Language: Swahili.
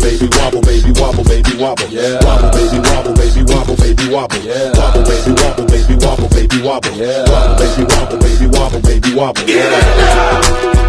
baby, wobble, baby, wobble, baby, wobble. Yeah. Wobble, baby, wobble, baby, wobble, baby, wobble. Yeah. Wobble, baby, wobble, baby, wobble, baby, wobble. Yeah. Wobble, baby, wobble, baby, wobble, baby, wobble. Get it now.